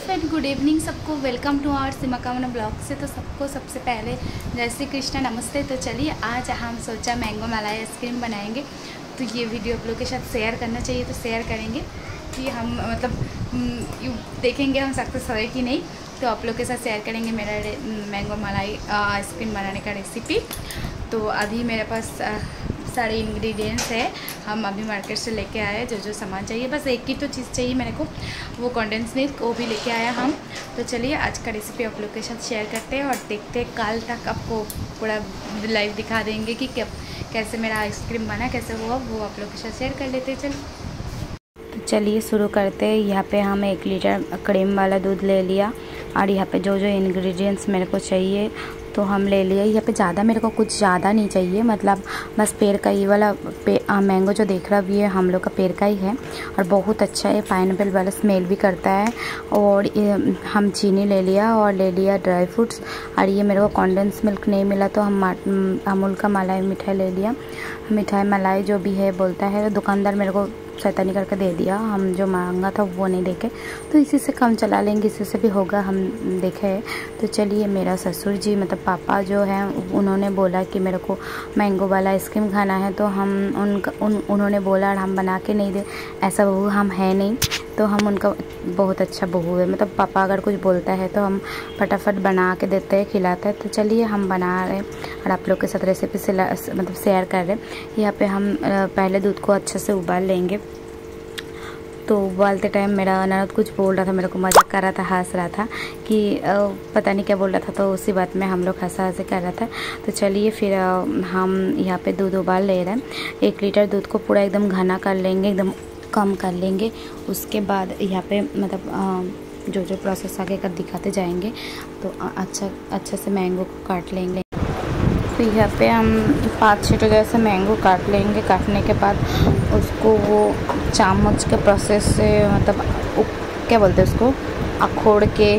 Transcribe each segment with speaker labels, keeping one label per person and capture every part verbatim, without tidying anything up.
Speaker 1: Friend, good evening सबको। Welcome to our Seema Kamna blog से। तो सबको सबसे पहले जय श्री कृष्ण, नमस्ते। तो चलिए आज हम सोचा मैंगो मलाई आइसक्रीम बनाएंगे, तो ये वीडियो आप लोग के साथ शेयर करना चाहिए तो शेयर करेंगे कि हम मतलब यू देखेंगे हम सक्सेस होए कि नहीं। तो आप लोग के साथ शेयर करेंगे मेरा मैंगो मलाई आइसक्रीम बनाने का रेसिपी। तो अभी मेरे पास सारे इंग्रेडिएंट्स है, हम अभी मार्केट से लेके आए जो जो सामान चाहिए। बस एक ही तो चीज़ चाहिए मेरे को, वो कंडेंस मिल्क, वो भी लेके आया हम। तो चलिए आज का रेसिपी आप लोग के साथ शेयर करते हैं और देखते हैं। कल तक आपको पूरा लाइव दिखा देंगे कि कैसे मेरा आइसक्रीम बना, कैसे हुआ, वो आप लोग के साथ शेयर कर लेते हैं। चलिए
Speaker 2: तो चलिए शुरू करते हैं। यहाँ पे हम एक लीटर क्रीम वाला दूध ले लिया और यहाँ पे जो जो इंग्रेडिएंट्स मेरे को चाहिए तो हम ले लिए। यहाँ पे ज़्यादा मेरे को कुछ ज़्यादा नहीं चाहिए, मतलब बस पेड़ का ये वाला पे, आ, मैंगो जो देख रहा है ये हम लोग का पेड़ का ही है और बहुत अच्छा है, पाइनएप्पल वाला स्मेल भी करता है। और ये, हम चीनी ले लिया और ले लिया ड्राई फ्रूट्स। और ये मेरे को कॉन्डेंस मिल्क नहीं मिला तो हम अमूल का मलाई मिठाई ले लिया। मिठाई मलाई जो भी है बोलता है, दुकानदार मेरे को शैतानी करके दे दिया, हम जो मांगा था वो नहीं देखे, तो इसी से काम चला लेंगे, इसी से भी होगा, हम देखे। तो चलिए मेरा ससुर जी मतलब पापा जो हैं उन्होंने बोला कि मेरे को मैंगो वाला आइसक्रीम खाना है, तो हम उनका उन उन्होंने बोला और हम बना के नहीं दे, ऐसा बहू हम है नहीं, तो हम उनका बहुत अच्छा बहू है। मतलब पापा अगर कुछ बोलता है तो हम फटाफट बना के देते हैं, खिलाते हैं। तो चलिए हम बना रहे और आप लोग के साथ रेसिपी से मतलब शेयर कर रहे हैं। यहाँ पे हम पहले दूध को अच्छे से उबाल लेंगे। तो उबालते टाइम मेरा ननद कुछ बोल रहा था, मेरे को मजाक कर रहा था, हंस रहा था कि पता नहीं क्या बोल रहा था, तो उसी बात में हम लोग हंसा हंसी कर रहा था। तो चलिए फिर हम यहाँ पे दूध उबाल ले रहे हैं। एक लीटर दूध को पूरा एकदम घना कर लेंगे, एकदम कम कर लेंगे। उसके बाद यहाँ पे मतलब जो जो प्रोसेस आगे कर दिखाते जाएंगे। तो अच्छा अच्छे से मैंगो को काट लेंगे। तो यहाँ पे हम पाँच छः जैसे मैंगो काट लेंगे। काटने के बाद उसको वो चामच के प्रोसेस से मतलब क्या बोलते हैं उसको, अखोड़ के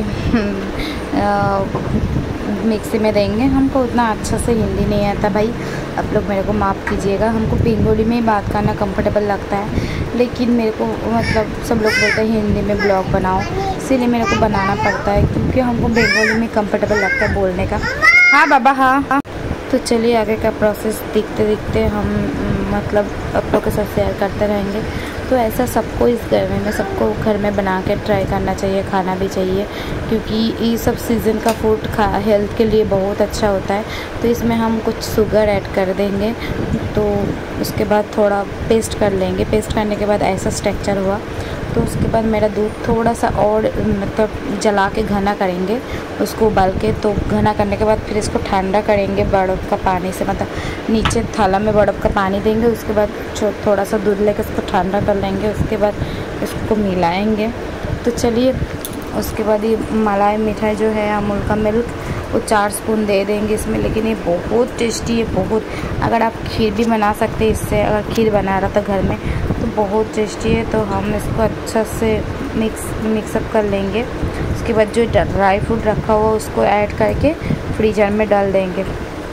Speaker 2: मिक्सी में देंगे। हमको उतना अच्छा से हिंदी नहीं आता भाई, आप लोग मेरे को माफ़ कीजिएगा। हमको बंगाली में ही बात करना कंफर्टेबल लगता है, लेकिन मेरे को मतलब सब लोग बोलते हैं हिंदी में ब्लॉग बनाओ, इसीलिए मेरे को बनाना पड़ता है क्योंकि हमको बंगाली में कंफर्टेबल लगता है बोलने का। हाँ बाबा हाँ हाँ। तो चलिए आगे का प्रोसेस दिखते दिखते हम मतलब आप लोग के साथ शेयर करते रहेंगे। तो ऐसा सबको इस गर्मी में सबको घर में बना के ट्राई करना चाहिए, खाना भी चाहिए, क्योंकि ये सब सीज़न का फूड खा हेल्थ के लिए बहुत अच्छा होता है। तो इसमें हम कुछ शुगर ऐड कर देंगे। तो उसके बाद थोड़ा पेस्ट कर लेंगे। पेस्ट करने के बाद ऐसा स्ट्रक्चर हुआ, तो उसके बाद मेरा दूध थोड़ा सा और मतलब जला के घना करेंगे, उसको उबाल के। तो घना करने के बाद फिर इसको ठंडा करेंगे बर्फ़ का पानी से, मतलब नीचे थाला में बर्फ़ का पानी देंगे। उसके बाद थोड़ा सा दूध लेकर इसको ठंडा कर लेंगे। उसके बाद इसको मिलाएंगे। तो चलिए उसके बाद ये मलाई मिठाई जो है अमूल का मिल्क, वो चार स्पून दे देंगे इसमें। लेकिन ये बहुत टेस्टी है, बहुत। अगर आप खीर भी बना सकते हैं इससे, अगर खीर बना रहा था घर में तो बहुत टेस्टी है। तो हम इसको अच्छा से मिक्स मिक्सअप कर लेंगे। उसके बाद जो ड्राई फ्रूट रखा हुआ उसको ऐड करके फ्रीजर में डाल देंगे।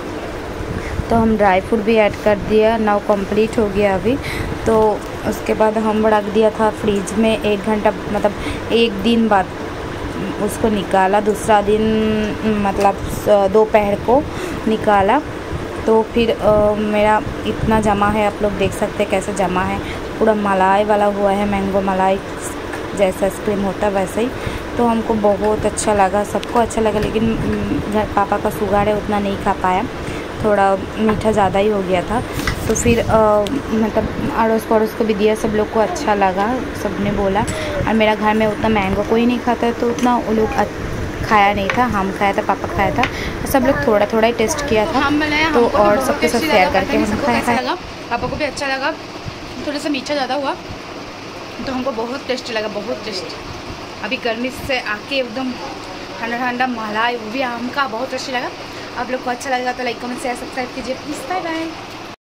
Speaker 2: तो हम ड्राई फ्रूट भी ऐड कर दिया, नाउ कंप्लीट हो गया अभी। तो उसके बाद हम रख दिया था फ्रीज में एक घंटा, मतलब एक दिन बाद उसको निकाला। दूसरा दिन मतलब दोपहर को निकाला। तो फिर आ, मेरा इतना जमा है, आप लोग देख सकते हैं कैसे जमा है, पूरा मलाई वाला हुआ है, मैंगो मलाई जैसा आइसक्रीम होता है वैसे ही। तो हमको बहुत अच्छा लगा, सबको अच्छा लगा, लेकिन घर पापा का शुगर है उतना नहीं खा पाया, थोड़ा मीठा ज़्यादा ही हो गया था। तो फिर आ, मतलब अड़ोस पड़ोस को भी दिया, सब लोग को अच्छा लगा, सब ने बोला। और मेरा घर में उतना मैंगो कोई नहीं खाता है, तो उतना वो लोग खाया नहीं था, हम खाया था, पापा खाया था, सब लोग थोड़ा थोड़ा ही टेस्ट किया था। तो और सबके साथ शेयर करके हम खाया।
Speaker 1: पापा को भी अच्छा लगा, थोड़ा सा मीठा ज़्यादा हुआ, तो हमको बहुत टेस्टी लगा, बहुत टेस्टी। अभी गर्मी से आके एकदम ठंडा ठंडा मलाई, वो भी आम का, बहुत टेस्टी लगा। आप लोग को अच्छा लगेगा तो लाइक कमेंट शेयर सब्सक्राइब कीजिए प्लीज़। Bye bye.